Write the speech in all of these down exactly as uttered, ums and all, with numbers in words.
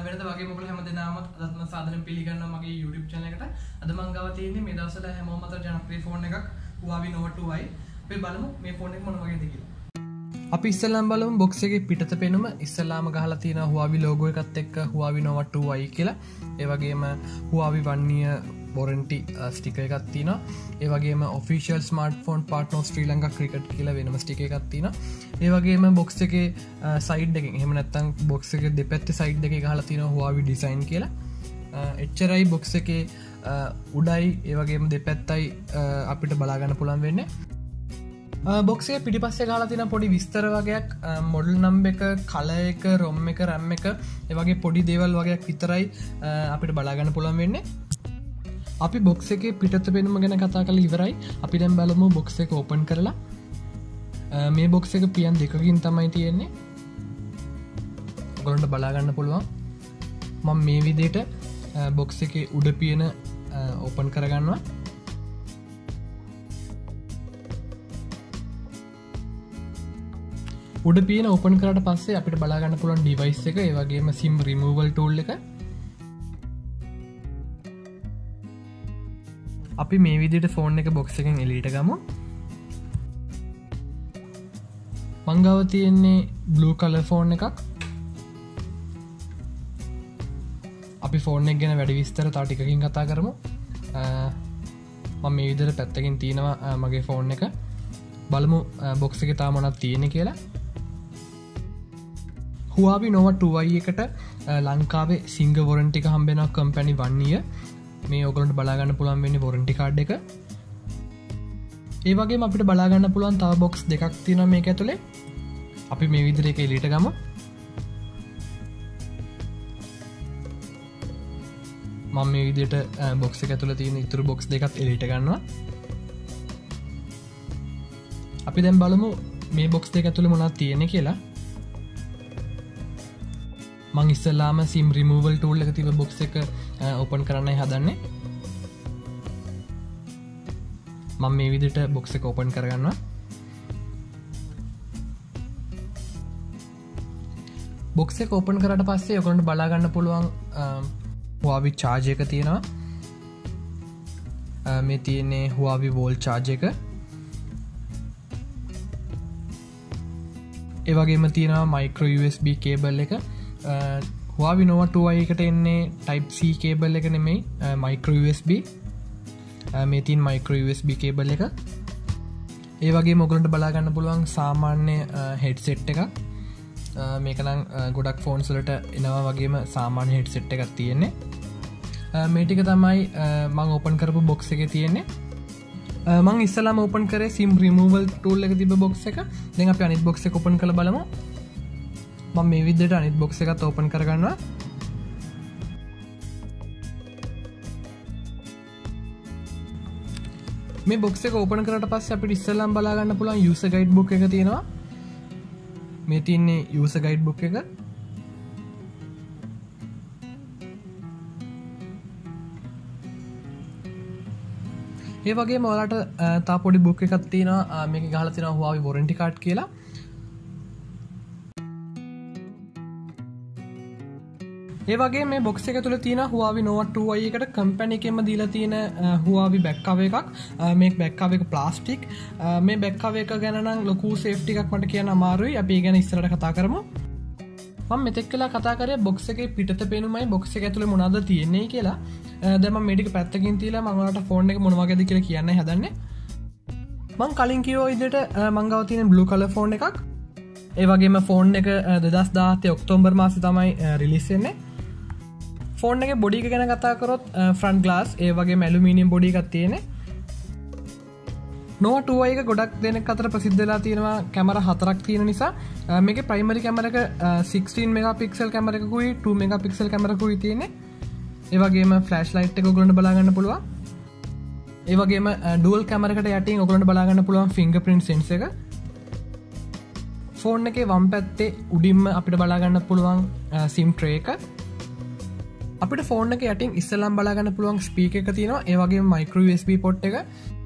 වෙනද වගේ මොකද හැමදෙනාම අදත් මම සාදරයෙන් පිළිගන්නවා මගේ YouTube channel එකට. අද මම ගාව තියෙන්නේ මේ දවස්වල හැමෝම අතර ජනප්‍රිය ෆෝන් එකක් Huawei Nova two i. අපි බලමු මේ ෆෝන් එක මොන වගේද කියලා. අපි ඉස්සෙල්ලාම බලමු box එකේ පිටත පෙනුම. ඉස්සෙල්ලාම ගහලා තියෙනවා Huawei logo එකත් එක්ක Huawei Nova two i කියලා. ඒ වගේම Huawei one year warranty sticker එකක් තියෙනවා. ඒ වගේම official smartphone partner Sri Lanka cricket කියලා වෙනම sticker එකක් තියෙනවා. ඒ වගේම box එකේ side එකෙන් එහෙම නැත්නම් box එකේ දෙපැත්තේ side දෙකේ ගහලා තියෙනවා Huawei design කියලා. එච්චරයි box එකේ උඩයි ඒ වගේම දෙපැත්තයි අපිට බලා ගන්න පුළුවන් වෙන්නේ. box එකේ පිටිපස්සේ ගහලා තියෙන පොඩි විස්තර වගේක් model number එක, color එක, ROM එක, RAM එක ඒ වගේ පොඩි දේවල් වගේක් විතරයි අපිට බලා ගන්න පුළුවන් වෙන්නේ. අපි box එකේ පිටත පෙනුම ගැන කතා කරලා ඉවරයි. අපි දැන් බලමු box එක open කරලා. මේ box එක පියන් දෙකකින් තමයි තියෙන්නේ. ඔයගොල්ලන්ට බලා ගන්න පුළුවන්. මම මේ විදිහට box එකේ උඩ පියන open කරගන්නවා. උඩ පියන open කරාට පස්සේ අපිට බලා ගන්න පුළුවන් device එක, ඒ වගේම sim removal tool එක. අපි මේ විදිහට ෆෝන් එක box එකෙන් එළියට ගමු. මං ගාව තියෙන්නේ blue color ෆෝන් එකක්. අපි ෆෝන් එක ගැන වැඩි විස්තර තව ටිකකින් කතා කරමු. මම මේ විදිහට පැත්තකින් තියෙනවා මගේ ෆෝන් එක. බලමු box එකේ තාම මොනවද තියෙන්නේ කියලා. Huawei Nova two i එකට ලංකාවේ සිංග warranty එක හම්බ වෙනවා company one year. මේ ඔයගොල්ලන්ට බලා ගන්න පුළුවන් වෙන්නේ warranty card එක. ඒ වගේම අපිට බලා ගන්න පුළුවන් තව box දෙකක් තියෙනවා මේක ඇතුලේ. අපි මේ විදිහට ඒක එළියට ගමු. මම මේ විදිහට box එක ඇතුලේ තියෙන ඉතුරු box දෙකත් එළියට ගන්නවා. අපි දැන් බලමු මේ box දෙක ඇතුලේ මොනවද තියෙන්නේ කියලා. මං ඉස්සෙල්ලාම sim removal tool එක තිබ්බ box එක open කරන්නයි හදන්නේ. මම මේ විදිහට box එක open කරගන්නවා. box එක open කරාට පස්සේ ඔයගොල්ලන්ට බලා ගන්න පුළුවන් Huawei charge එක තියෙනවා. මේ තියෙන්නේ Huawei wall charge එක. ඒ වගේම තියෙනවා micro U S B cable එක. Huawei Nova two i එකට එන්නේ type C cable එක නෙමෙයි, micro U S B. මේ තියෙන micro U S B cable එක. ඒ වගේම ඔයගොල්ලන්ට බලා ගන්න පුළුවන් සාමාන්‍ය headset එකක්. මේක නම් ගොඩක් phones වලට එනවා වගේම සාමාන්‍ය headset එකක් තියෙන්නේ. මේ ටික තමයි මම open කරපු box එකේ තියෙන්නේ. මම ඉස්සලාම open කරේ sim removal tool එක තිබ්බ box එක. දැන් අපි අනිත් box එක open කරලා බලමු. මම මේ විදිහට අනිත් box එකත් open කරගන්නවා. මේ box එක open කරාට පස්සේ අපිට ඉස්සෙල්ලාම බලා ගන්න පුළුවන් user guide book එක තියෙනවා. මේ තියෙන්නේ user guide book එක. ඒ වගේම ඔයාලට තා පොඩි book එකක් තියෙනවා. මේකේ ගහලා තියෙනවා Huawei warranty card කියලා. ඒ වගේ මේ box එක තුල තියෙන Huawei Nova two i එකට company එකෙන්ම දීලා තියෙන Huawei back cover එකක්. මේ back cover එක plastic. මේ back cover එක ගැන නම් ලොකු safety එකක් මට කියන්න අමාරුයි. අපි ඒ ගැන ඉස්සරහට කතා කරමු. මම මෙතෙක් කළා කතා කරේ box එකේ පිටත පෙනුමයි box එක ඇතුලේ මොනවද තියෙන්නේ කියලා. දැන් මම මේ ටික පැත්තකින් තියලා මම ඔයාලට phone එක මොන වගේද කියලා කියන්නයි හදන්නේ. මම කලින් කිව්වා විදිහට මං ගාව තියෙන blue color phone එකක්. ඒ වගේම phone එක දෙදහස් දාහතේ ඔක්තෝබර් මාසේ තමයි release වෙන්නේ. ෆෝන් එක බොඩි එක ගැන කතා කරොත් ෆ්‍රන්ට් ග්ලාස් ඒ වගේ ඇලුමිනියම් බොඩි එකක් තියෙන්නේ. Nova two i එක ගොඩක් දෙනෙක් අතර ප්‍රසිද්ධ වෙලා තියෙනවා කැමරා හතරක් තියෙන නිසා. මේකේ ප්‍රයිමරි කැමරා එක sixteen megapixel කැමරා එකකුයි two megapixel කැමරා එකකුයි තියෙන්නේ. ඒ වගේම ෆ්ලෑෂ් ලයිට් එක ඔයගොල්ලන්ට බලා ගන්න පුළුවන්. ඒ වගේම ඩුවල් කැමරා එකට යටින් ඔයගොල්ලන්ට බලා ගන්න පුළුවන් fingerprint sensor එක. ෆෝන් එකේ වම් පැත්තේ උඩින්ම අපිට බලා ගන්න පුළුවන් SIM tray එක. අපිට ෆෝන් එක යටින් ඉස්සෙල්ලාම බලා ගන්න පුළුවන් ස්පීකර් එක තියෙනවා. ඒ වගේම micro U S B port එක.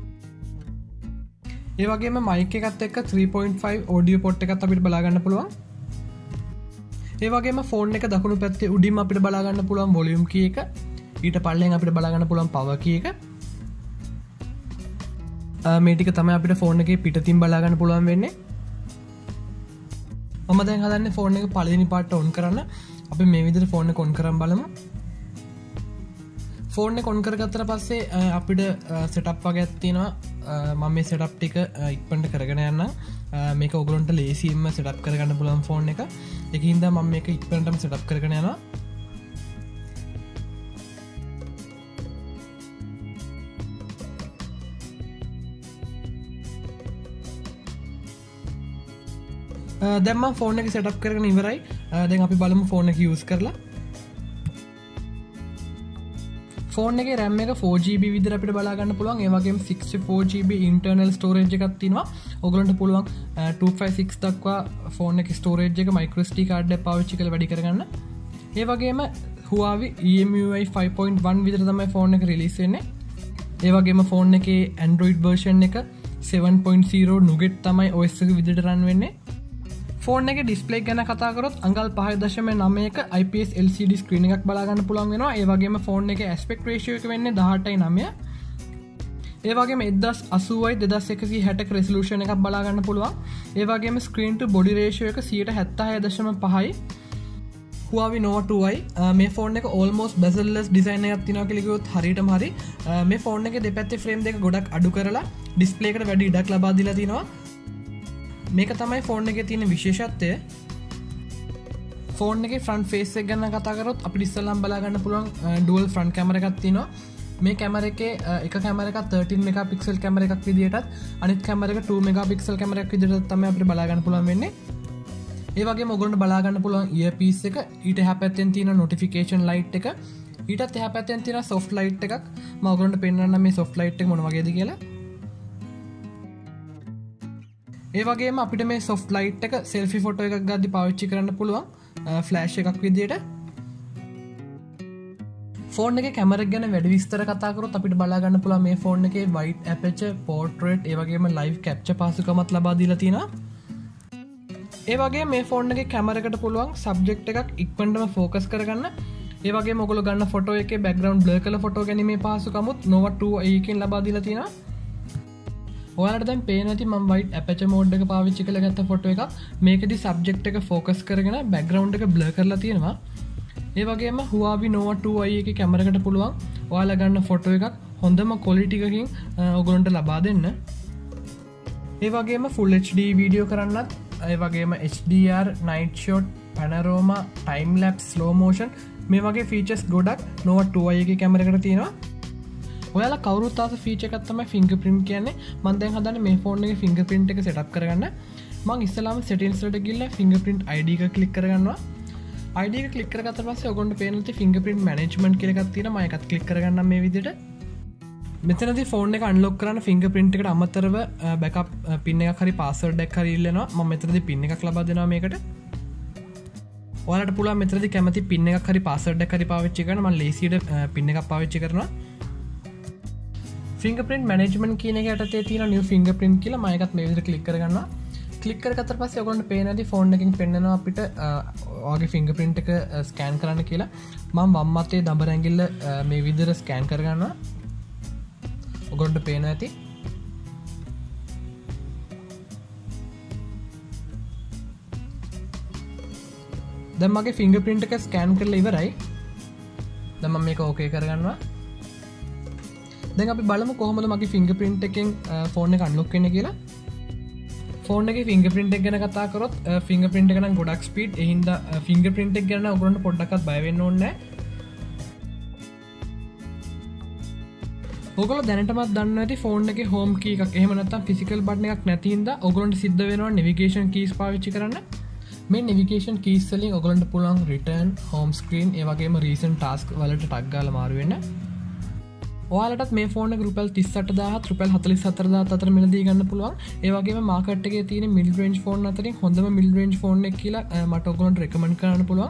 ඒ වගේම mic එකත් එක්ක three point five audio port එකත් අපිට බලා ගන්න පුළුවන්. ඒ වගේම ෆෝන් එක දකුණු පැත්තේ උඩින්ම අපිට බලා ගන්න පුළුවන් වොලියුම් කී එක. ඊට පල්ලෙන් අපිට බලා ගන්න පුළුවන් පවර් කී එක. මේ ටික තමයි අපිට ෆෝන් එකේ පිටතින් බලා ගන්න පුළුවන් වෙන්නේ. මම දැන් හදන්නේ ෆෝන් එක පළවෙනි පාර්ට් ඔන් කරන්න. අපි මේ විදිහට ෆෝන් එක ඔන් කරන් බලමු. ෆෝන් එක ඔන් කරගත්තට පස්සේ අපිට සෙටප් වගේක් තියෙනවා. මම මේ සෙටප් ටික ඉක්මනට කරගෙන යන්නම්. මේක ඔයගොල්ලන්ට ලේසියෙන්ම සෙටප් කරගන්න පුළුවන් ෆෝන් එක. ඒකින් හින්දා මම මේක ඉක්මනටම සෙටප් කරගෙන යනවා. දැන් මම ෆෝන් එක සෙටප් කරගෙන ඉවරයි. දැන් අපි බලමු ෆෝන් එක යූස් කරලා. ෆෝන් එකේ RAM එක four G B විදිහට අපිට බලා ගන්න පුළුවන්. ඒ වගේම sixty-four G B internal storage එකක් තියෙනවා. ඔයගොල්ලන්ට පුළුවන් two fifty-six දක්වා ෆෝන් එකේ storage එක micro S D card එක පාවිච්චි කරලා වැඩි කරගන්න. ඒ වගේම Huawei E M U I five point one විදිහට තමයි ෆෝන් එක රිලීස් වෙන්නේ. ඒ වගේම ෆෝන් එකේ Android version එක seven point zero Nougat තමයි O S එක විදිහට run වෙන්නේ. ෆෝන් එකේ ඩිස්ප්ලේ ගැන කතා කරොත් අඟල් five point nine ක I P S L C D screen එකක් බලා ගන්න පුළුවන් වෙනවා. ඒ වගේම ෆෝන් එකේ aspect ratio එක වෙන්නේ eighteen point nine. ඒ වගේම ten eighty by twenty-one sixty resolution එකක් බලා ගන්න පුළුවන්. ඒ වගේම screen to body ratio එක one seventy-seven point five. Huawei Nova two i මේ ෆෝන් එක almost bezel-less design එකක් තියෙනවා කියලා කිව්වොත් හරියටම හරි. මේ ෆෝන් එකේ දෙපැත්තේ frame දෙක ගොඩක් අඩු කරලා display එකට වැඩි ඉඩක් ලබා දීලා තිනවා. මේක තමයි ෆෝන් එකේ තියෙන විශේෂත්වය. ෆෝන් එකේ ෆ්‍රන්ට් ෆේස් එක ගැන කතා කරොත් අපිට ඉස්සෙල්ලාම බලා ගන්න පුළුවන් ඩුවල් ෆ්‍රන්ට් කැමරා එකක් තියෙනවා. මේ කැමරා එකේ එක කැමරා එකක් thirteen megapixel කැමරා එකක් විදියටත් අනිත් කැමරා එක two megapixel කැමරා එකක් විදියටත් තමයි අපිට බලා ගන්න පුළුවන් වෙන්නේ. ඒ වගේම ඔයගොල්ලන්ට බලා ගන්න පුළුවන් earpiece එක, ඊට එහා පැත්තෙන් තියෙන notification light එක, ඊටත් එහා පැත්තෙන් තියෙන soft light එකක්. මම ඔයගොල්ලන්ට පෙන්නන්නම් මේ soft light එක මොන වගේද කියලා. ඒ වගේම අපිට මේ soft light එක selfie photo එකක් ගද්දි පාවිච්චි කරන්න පුළුවන් ෆ්ලෑෂ් එකක් විදියට. ෆෝන් එකේ කැමරා එක ගැන වැඩි විස්තර කතා කරොත් අපිට බලා ගන්න පුළුවන් මේ ෆෝන් එකේ wide aperture, portrait, ඒ වගේම live capture පහසුකමත් ලබා දීලා තිනවා. ඒ වගේම මේ ෆෝන් එකේ කැමරා එකට පුළුවන් subject එකක් ඉක්මනටම focus කරගන්න. ඒ වගේම ඔයගොල්ලෝ ගන්න ෆොටෝ එකේ background blur කරලා ෆොටෝ ගැනීමේ පහසුකමුත් Nova two i එකෙන් ලබා දීලා තිනවා. ඔයාලට දැන් පේනවා ඇති මම wide aperture mode එක පාවිච්චි කරලා ගත්ත ෆොටෝ එකක්. මේකෙදි subject එක focus කරගෙන background එක blur කරලා තියෙනවා. ඒ වගේම Huawei Nova two i එකේ කැමරා එකට පුළුවන් ඔයාලා ගන්න ෆොටෝ එකක් හොඳම quality එකකින් ඔයගොල්ලන්ට ලබා දෙන්න. ඒ වගේම full H D video කරන්නත්, ඒ වගේම H D R, night shot, panorama, time lapse, slow motion මේ වගේ features ගොඩක් Nova two i එකේ කැමරා එකට තියෙනවා. ඔයාලා කවුරුත් ආස ෆීචර් එකක් තමයි fingerprint කියන්නේ. මම දැන් හදන්නේ මේ ෆෝන් එකේ fingerprint එක setup කරගන්න. මම ඉස්සෙල්ලාම settings වලට ගිහලා fingerprint I D එක click කරගන්නවා. I D එක click කරගත්ත පස්සේ ඔයගොල්ලන්ට පේන ඉතින් fingerprint management කියලා එකක් තියෙනවා. මම ඒකත් click කරගන්නම් මේ විදිහට. මෙතනදී ෆෝන් එක unlock කරන්න fingerprint එකට අමතරව backup pin එකක් හරි password එකක් හරි ඉල්ලනවා. මම මෙතනදී pin එකක් ලබා දෙනවා මේකට. ඔයාලට පුළුවන් මෙතනදී කැමති pin එකක් හරි password එකක් හරි පාවිච්චි කරන්න. මම lazyට pin එකක් පාවිච්චි කරනවා. fingerprint management කියන එක යටතේ තියෙන new fingerprint කියලා මම එකත් මේ විදිහට click කරගන්නවා. click කරගත්තට පස්සේ ඔයගොල්ලන්ට පේන ඇති ෆෝන් එකකින් පෙන්නනවා අපිට ඔයාගේ fingerprint එක scan කරන්න කියලා. මම වම් අතේ දඹර ඇඟිල්ල මේ විදිහට scan කරගන්නවා. ඔයගොල්ලන්ට පේන ඇති. දැන් මගේ fingerprint එක scan කරලා ඉවරයි. දැන් මම මේක okay කරගන්නවා. දැන් අපි බලමු කොහොමද මගේ fingerprint එකෙන් ෆෝන් එක unlock වෙන්නේ කියලා. ෆෝන් එකේ fingerprint එක ගැන කතා කරොත් fingerprint එක නම් ගොඩක් speed. ඒ හින්දා fingerprint එක ගැන ඔයගොල්ලන්ට පොඩ්ඩක්වත් බය වෙන්න ඕනේ නැහැ. ඔයගොල්ලෝ දැනටමත් දන්නවා ඇති ෆෝන් එකේ home key එකක් එහෙම නැත්නම් physical button එකක් නැති හින්දා ඔයගොල්ලන්ට සිද්ධ වෙනවා navigation keys පාවිච්චි කරන්න. මේ navigation keys වලින් ඔයගොල්ලන්ට පුළුවන් return, home screen, ඒ වගේම recent task වලට ටග් ගාලා මාරු වෙන්න. ඔයාලටත් මේ ෆෝන් එක රුපියල් තිස් අට දාහක් රුපියල් හතළිස් හතර දාහක් අතර මිලදී ගන්න පුළුවන්. ඒ වගේම මාකට් එකේ තියෙන mid range ෆෝන් අතරින් හොඳම mid range ෆෝන් එක කියලා මට ඔයගොල්ලන්ට recommend කරන්න පුළුවන්.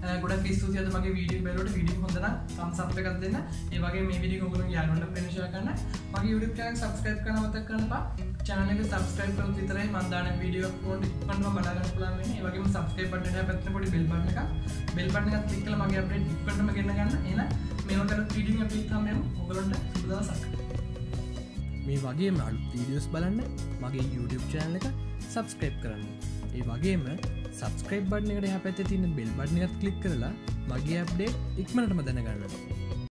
ගොඩක් ස්තුතියි අද මගේ වීඩියෝ බලුවට. වීඩියෝ හොඳ නම් thumbs up එකක් දෙන්න. ඒ වගේ මේ වීඩියෝ ඔයගොල්ලෝ යාළුවන්ට friend share කරන්න. මගේ YouTube channel subscribe කරන්න මතක කරන්න එපා. channel එක subscribe කරොත් විතරයි මම දාන වීඩියෝ ඕන ඉක්මනටම බලා ගන්න පුළුවන් වෙන්නේ. ඒ වගේම subscribe button එක පැත්තේ පොඩි bell button එකක් bell button එකත් click කරලා මගේ update ඉක්මනටම ගෙන්න ගන්න. එහෙනම් මේ වගේ වීඩියෝ එකක් පිටාම එමු. ඔයගොල්ලන්ට සුබ දවසක්. මේ වගේම අලුත් වීඩියෝස් බලන්න මගේ YouTube channel එක subscribe කරන්න. ඒ වගේම subscribe button එකට එහා පැත්තේ තියෙන bell button එකත් click කරලා මගේ update ඉක්මනටම දැනගන්න.